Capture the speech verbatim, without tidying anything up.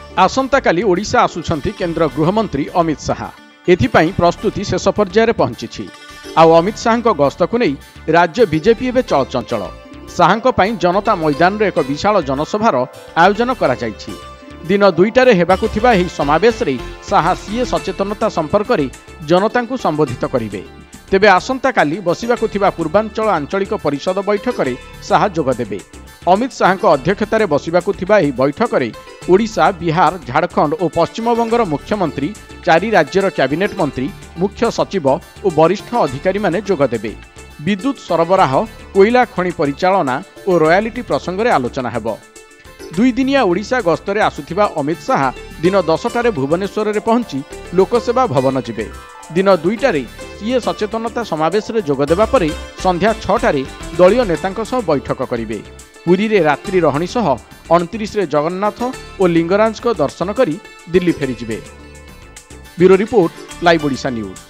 आसंता काली ओडिशा आसुछंती केंद्र गृहमंत्री अमित शाह। एथिपाई प्रस्तुति शेष पर्यायर पहुंची। आउ अमित शाह गस्त को नहीं राज्य बीजेपी एवं चलचंचल। शाह पई जनता मैदान रे एक विशाल जनसभार आयोजन करा जायछि। दिन दुईटारे हेबाकु थिबा एही समावेश रे शाह सीए सचेतनता संपर्क रे जनता को संबोधित करिवे। तेबे आसंता काली बसिबाकु थिबा पूर्वांचल आंचलिक परिषद बैठक रे शाह जोग देबे। अमित शाह अध्यक्षतार बसिबाकु थिबा एही बैठक रे ओडिशा, बिहार, झारखंड और पश्चिमबंगर मुख्यमंत्री, चारि राज्यर कैबिनेट मंत्री, मुख्य सचिव और वरिष्ठ अधिकारी माने जोग देबे। विद्युत सरबराह, कोयला खनि परिचालना और रॉयल्टी प्रसंग में आलोचना हेबो। दुई दिनिया ओडिशा गस्तरे आसुथिबा अमित शाह दिन दसटारे भुवनेश्वर रे पहुंची लोकसेवा भवन जिबे। दिन दुईटारे सीए सचेतनता समावेश रे जोग देबा परे संध्या छटारे दलीय नेतांक सह बैठक करिवे। पुरी रे रात्रि रहणी सह उनतीस रे जगन्नाथ और लिंगराज को दर्शन करी दिल्ली फेरी जिबे। Bureau report, live Odisha news.